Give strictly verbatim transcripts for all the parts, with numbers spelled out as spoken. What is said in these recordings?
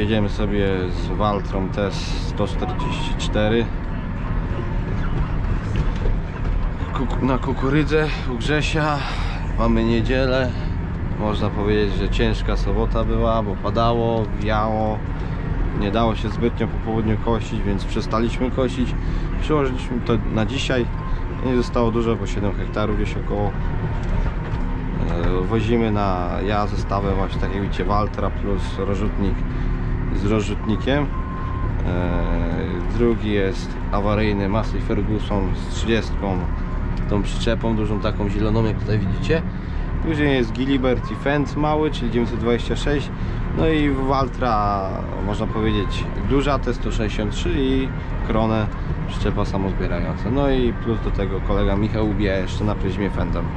jedziemy sobie z Valtrą T sto czterdzieści cztery na kukurydzę u Grzesia. Mamy niedzielę, można powiedzieć, że ciężka sobota była, bo padało, wiało, nie dało się zbytnio po południu kosić, więc przestaliśmy kosić. Przyłożyliśmy to na dzisiaj, nie zostało dużo, bo siedem hektarów gdzieś około. Wozimy na ja zestawę właśnie takiego, widzicie, Valtra plus rozrzutnik z rozrzutnikiem. Drugi jest awaryjny Massey Ferguson z trzydziestką, tą przyczepą dużą, taką zieloną, jak tutaj widzicie. Później jest Gilbert i Fendt mały, czyli dziewięćset dwadzieścia sześć. No i Valtra, można powiedzieć, duża T sto sześćdziesiąt trzy i Krone, przyczepa samozbierająca. No i plus do tego kolega Michał ubija jeszcze na pryzmie Fendem.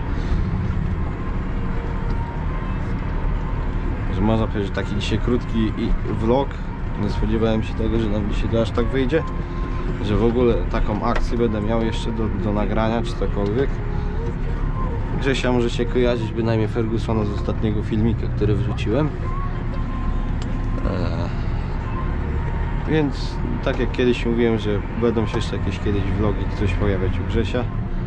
Że można powiedzieć, taki dzisiaj krótki vlog. Nie spodziewałem się tego, że nam dzisiaj to aż tak wyjdzie, że w ogóle taką akcję będę miał jeszcze do, do nagrania czy cokolwiek. Grzesia możecie kojarzyć bynajmniej Fergusona z ostatniego filmika, który wrzuciłem. Eee, więc tak jak kiedyś mówiłem, że będą się jeszcze jakieś kiedyś vlogi coś pojawiać u Grzesia. Eee,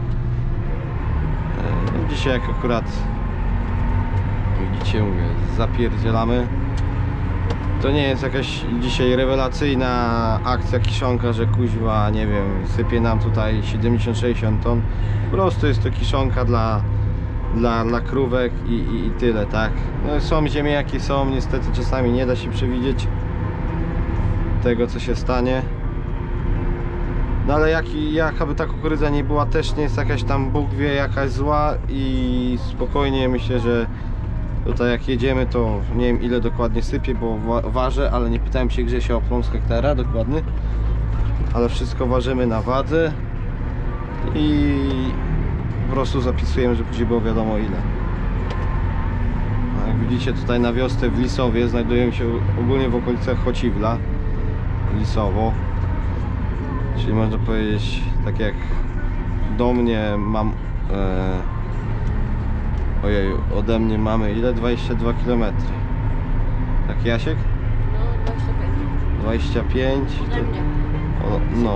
dzisiaj jak akurat widzicie, mówię, zapierdzielamy. To nie jest jakaś dzisiaj rewelacyjna akcja kiszonka, że kuźwa, nie wiem, sypie nam tutaj siedemdziesiąt sześćdziesiąt ton. Po prostu jest to kiszonka dla, dla, dla krówek i, i, i tyle, tak. No, są ziemie jakie są, niestety czasami nie da się przewidzieć tego, co się stanie. No ale jak, jakaby ta kukurydza nie była, też nie jest jakaś tam, Bóg wie, jakaś zła i spokojnie myślę, że tutaj jak jedziemy, to nie wiem ile dokładnie sypie, bo wa ważę, ale nie pytałem się Grzesia o plon z hektara dokładny, ale wszystko ważymy na wadze i po prostu zapisujemy, żeby później było wiadomo ile. A jak widzicie, tutaj na wiosce w Lisowie znajdujemy się ogólnie w okolicach Chociwla, Lisowo, czyli można powiedzieć, tak jak do mnie mam e, Ojej, ode mnie mamy ile? dwadzieścia dwa kilometry. Tak, Jasiek? No, dwadzieścia pięć. dwadzieścia pięć. Ode mnie. O, no.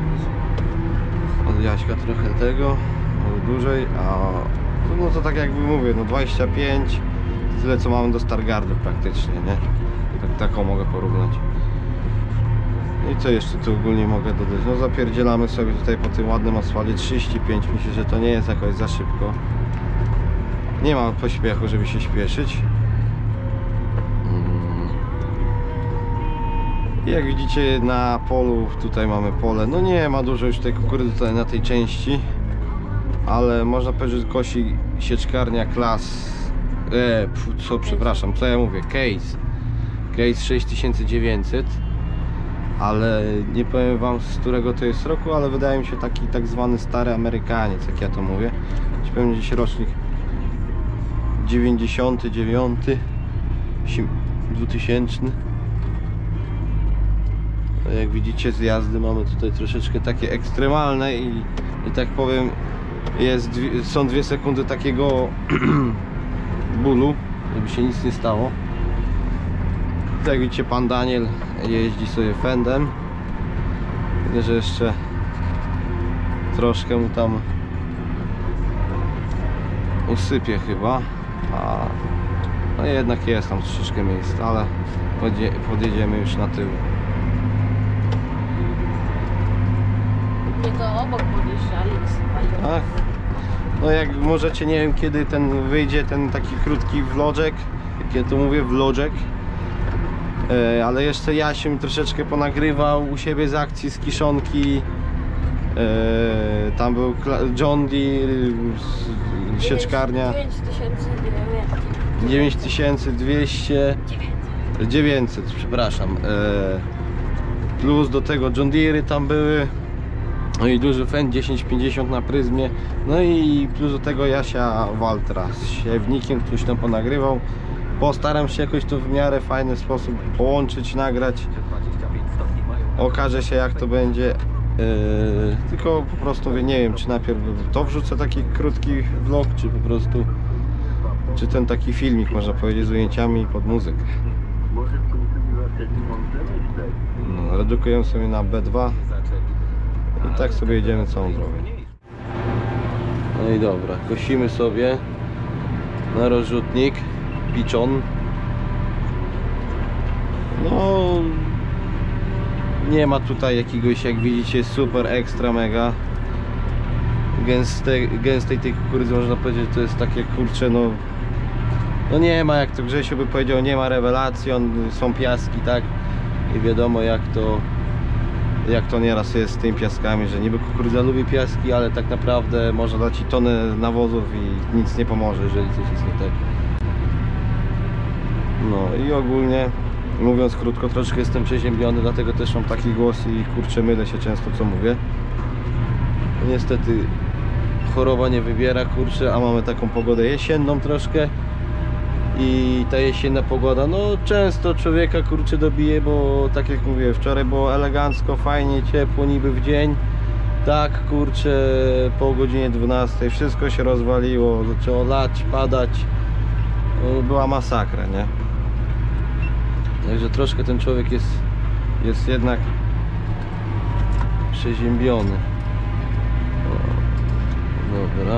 Od Jaśka trochę tego, dłużej, a no to tak jakby mówię, no dwadzieścia pięć, tyle co mamy do Stargardu praktycznie, nie? Tak, taką mogę porównać. I co jeszcze tu ogólnie mogę dodać? No zapierdzielamy sobie tutaj po tym ładnym asfalcie trzydzieści pięć, myślę, że to nie jest jakoś za szybko. Nie ma pośpiechu, żeby się śpieszyć. I jak widzicie, na polu, tutaj mamy pole, no nie ma dużo już tej kukurydzy tutaj na tej części, ale można powiedzieć, że kosi sieczkarnia Klas, e, co przepraszam, co ja mówię, Case Case sześć tysięcy dziewięćset, ale nie powiem wam, z którego to jest roku, ale wydaje mi się taki tak zwany stary Amerykaniec, jak ja to mówię, czy pewnie gdzieś rocznik dziewięćdziesiąty dziewiąty, dwutysięczny. Jak widzicie, zjazdy mamy tutaj troszeczkę takie ekstremalne i, i tak powiem, jest, są dwie sekundy takiego bólu, żeby się nic nie stało. Jak widzicie, pan Daniel jeździ sobie Fendem. Widzę, że jeszcze troszkę mu tam usypie chyba, a no jednak jest tam troszeczkę miejsca, ale podje, podjedziemy już na tył. Nie, to obok podjeżdżali. Tak. No jak możecie, nie wiem kiedy ten wyjdzie, ten taki krótki vloczek, jak ja to mówię, vloczek, e, ale jeszcze Jasiu mi troszeczkę ponagrywał u siebie z akcji z kiszonki. E, tam był John Deere, sieczkarnia dziewięć tysięcy dwieście, dziewięćset, przepraszam, e, plus do tego John Deere tam były. No i duży Fendt dziesięć pięćdziesiąt na pryzmie. No i plus do tego Jasia Valtra z siewnikiem, ktoś tam ponagrywał. Postaram się jakoś to w miarę fajny sposób połączyć, nagrać. Okaże się jak to będzie. Yy, tylko po prostu nie wiem, czy najpierw to wrzucę taki krótki vlog, czy po prostu czy ten taki filmik, można powiedzieć, z ujęciami pod muzykę. No, redukujemy sobie na B dwa i tak sobie jedziemy całą drogę. No i dobra, kosimy sobie na rozrzutnik piczon. No nie ma tutaj jakiegoś, jak widzicie, super ekstra mega gęste, gęstej tej kukurydzy, można powiedzieć, to jest takie, kurcze, no no nie ma, jak to Grzesiu by powiedział, nie ma rewelacji, on, są piaski, tak, i wiadomo jak to jak to nieraz jest z tymi piaskami, że niby kukurydza lubi piaski, ale tak naprawdę można dać ci tonę nawozów i nic nie pomoże, jeżeli coś jest nie tak. No i ogólnie, mówiąc krótko, troszkę jestem przeziębiony, dlatego też mam taki głos i kurczę, mylę się często, co mówię. Niestety choroba nie wybiera, kurczę, a mamy taką pogodę jesienną troszkę i ta jesienna pogoda, no często człowieka, kurczę, dobije, bo tak jak mówię, wczoraj było elegancko, fajnie, ciepło, niby w dzień, tak, kurczę, po godzinie dwunastej wszystko się rozwaliło, zaczęło lać, padać, no, była masakra, nie? Także troszkę ten człowiek jest, jest jednak przeziębiony. O, dobra.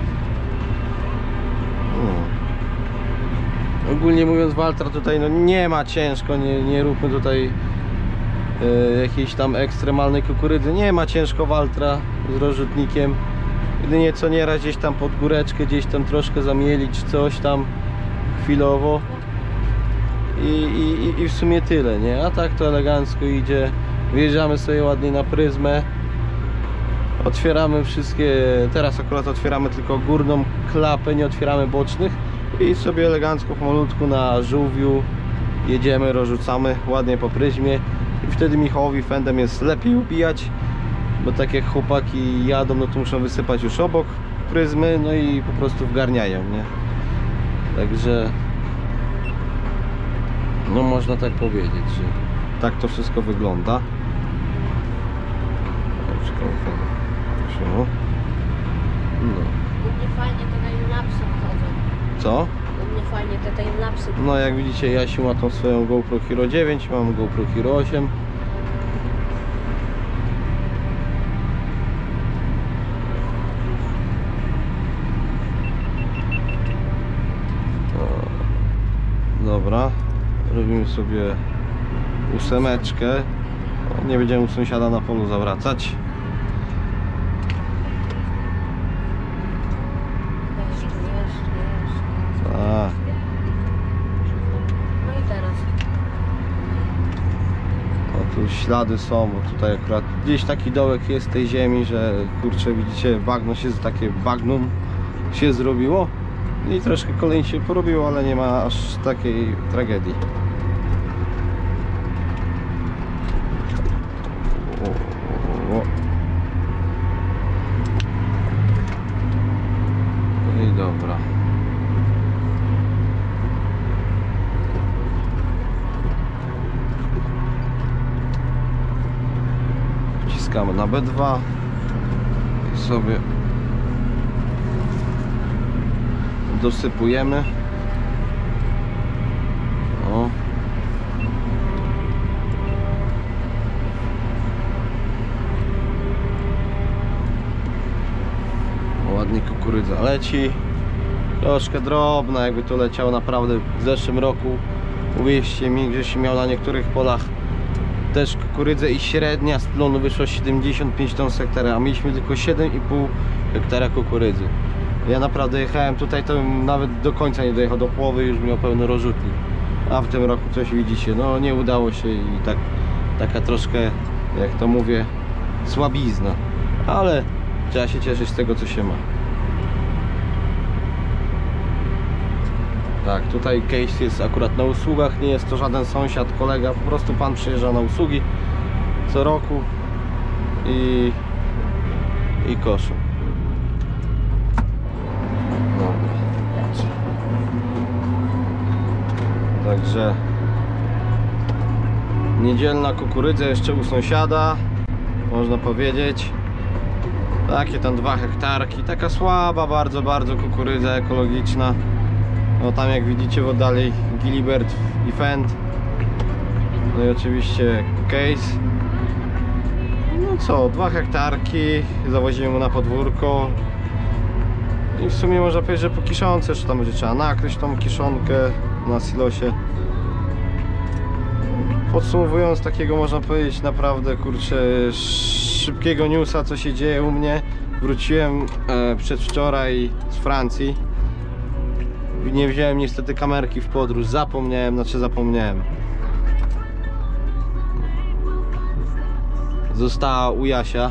No. Ogólnie mówiąc, Waltra tutaj no nie ma ciężko, nie, nie róbmy tutaj e, jakiejś tam ekstremalnej kukurydzy. Nie ma ciężko Waltra z rozrzutnikiem. Jedynie co nieraz gdzieś tam pod góreczkę, gdzieś tam troszkę zamielić coś tam chwilowo. I, i, I w sumie tyle, nie? A tak to elegancko idzie. Wjeżdżamy sobie ładnie na pryzmę. Otwieramy wszystkie, teraz akurat otwieramy tylko górną klapę, nie otwieramy bocznych. I sobie elegancko, pomalutku na żółwiu jedziemy, rozrzucamy ładnie po pryzmie. I wtedy Michałowi fendem jest lepiej ubijać, bo tak jak chłopaki jadą, no to muszą wysypać już obok pryzmy, no i po prostu wgarniają, nie? Także no można tak powiedzieć, że tak to wszystko wygląda. No. U mnie fajnie te timelapsy wchodzą. Co? U mnie fajnie te timelapsy. No jak widzicie, Jasiu ma tą swoją GoPro Hero dziewięć, mam GoPro Hero osiem. Dobra, robimy sobie ósemeczkę. Nie będziemy u sąsiada na polu zawracać. Jeszcze, jeszcze, jeszcze. A, No i teraz. o, tu ślady są, bo tutaj akurat gdzieś taki dołek jest tej ziemi, że kurczę, widzicie, bagno się, takie bagnum się zrobiło. I troszkę kolei się porobiło, ale nie ma aż takiej tragedii. O, o, o. No i dobra. Wciskamy na B dwa i sobie dosypujemy. O. Ładnie kukurydza leci. Troszkę drobna, jakby to leciało naprawdę w zeszłym roku. Uwierzcie mi, gdzieś miał na niektórych polach też kukurydzę i średnia z plonu wyszła siedemdziesiąt pięć ton z hektara, a mieliśmy tylko siedem i pół hektara kukurydzy. Ja naprawdę jechałem tutaj, to nawet do końca nie dojechał, do połowy już miał pełny rozrzutnik. A w tym roku coś widzicie, no nie udało się i tak, taka troszkę, jak to mówię, słabizna. Ale trzeba się cieszyć z tego, co się ma. Tak, tutaj case jest akurat na usługach, nie jest to żaden sąsiad, kolega, po prostu pan przyjeżdża na usługi co roku i, i koszą. Także niedzielna kukurydza jeszcze u sąsiada, można powiedzieć. Takie tam dwa hektarki, taka słaba bardzo, bardzo kukurydza ekologiczna. No tam jak widzicie w oddali Gilibert i Fend. No i oczywiście case. No co, dwa hektarki, zawozimy mu na podwórko. I w sumie można powiedzieć, że po kiszonce jeszcze tam będzie trzeba nakryć tą kiszonkę na silosie. Podsumowując, takiego można powiedzieć naprawdę, kurczę, szybkiego newsa, co się dzieje u mnie. Wróciłem e, przedwczoraj z Francji. Nie wziąłem niestety kamerki w podróż, zapomniałem, znaczy zapomniałem. Została u Jasia.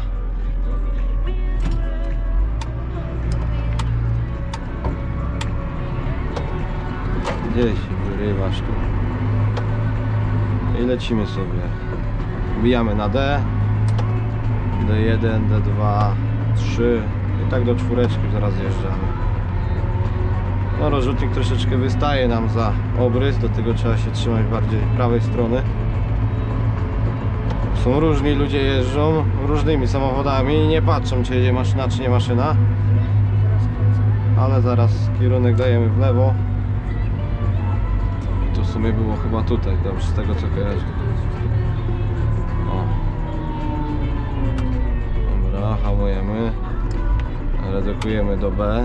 Gdzie się wyrywasz tu? I lecimy sobie. Wbijamy na D. D jeden, D dwa, trzy i tak do czwóreczki zaraz zjeżdżamy. No, rozrzutnik troszeczkę wystaje nam za obrys, do tego trzeba się trzymać bardziej prawej strony. Są różni ludzie, jeżdżą różnymi samochodami i nie patrzą, czy jedzie maszyna, czy nie maszyna. Ale zaraz kierunek dajemy w lewo. I to w sumie było chyba tutaj, dobrze, z tego co kojarzę. O. Dobra, hamujemy. Redukujemy do B.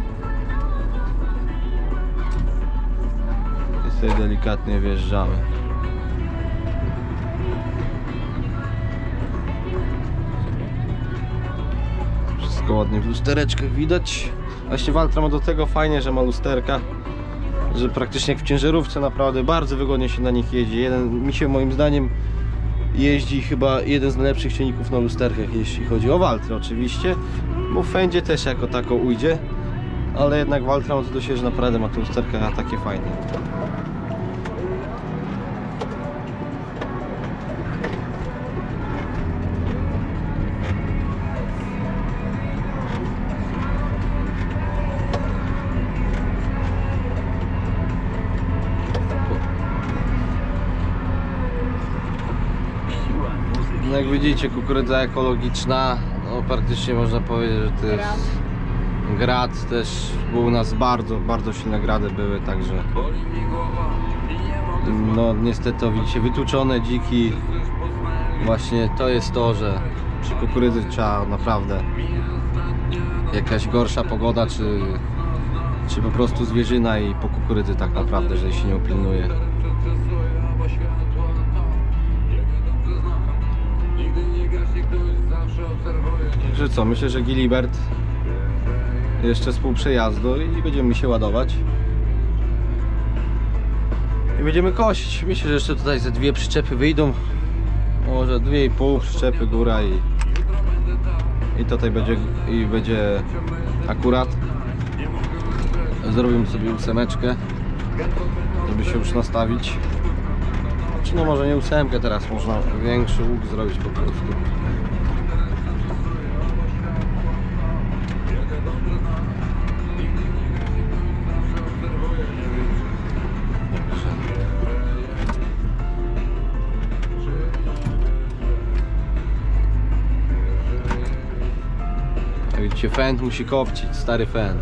I sobie delikatnie wjeżdżamy. Wszystko ładnie w lustereczkach widać. Właśnie Valtra ma do tego fajnie, że ma lusterka, że praktycznie jak w ciężarówce naprawdę bardzo wygodnie się na nich jeździ. Jeden, mi się moim zdaniem jeździ chyba jeden z najlepszych silników na lusterkach, jeśli chodzi o Valtrę oczywiście, bo w Fendzie też jako tako ujdzie, ale jednak Valtra ma to do siebie, że naprawdę ma te lusterka takie fajne. No jak widzicie, kukurydza ekologiczna, no praktycznie można powiedzieć, że to jest grad, też był u nas bardzo, bardzo silne grady były, także no niestety widzicie, wytłuczone dziki, właśnie to jest to, że przy kukurydzy trzeba naprawdę jakaś gorsza pogoda, czy, czy po prostu zwierzyna i po kukurydzy tak naprawdę, że się nie upilnuje. Że co, myślę, że Gilibert jeszcze z pół przejazdu i będziemy się ładować i będziemy kosić. Myślę, że jeszcze tutaj ze dwie przyczepy wyjdą, może dwie i pół przyczepy góra i i tutaj będzie i będzie akurat. Zrobimy sobie ósemeczkę, żeby się już nastawić, czy no może nie ósemkę, teraz można większy łuk zrobić po prostu. Widzicie, Fend musi kopcić, stary Fend.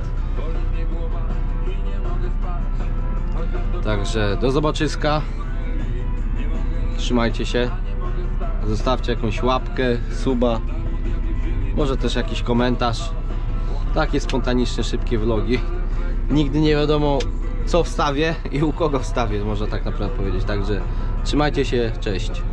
Także do zobaczyska. Trzymajcie się. Zostawcie jakąś łapkę, suba. Może też jakiś komentarz. Takie spontaniczne, szybkie vlogi. Nigdy nie wiadomo, co wstawię i u kogo wstawię, można tak naprawdę powiedzieć. Także trzymajcie się, cześć.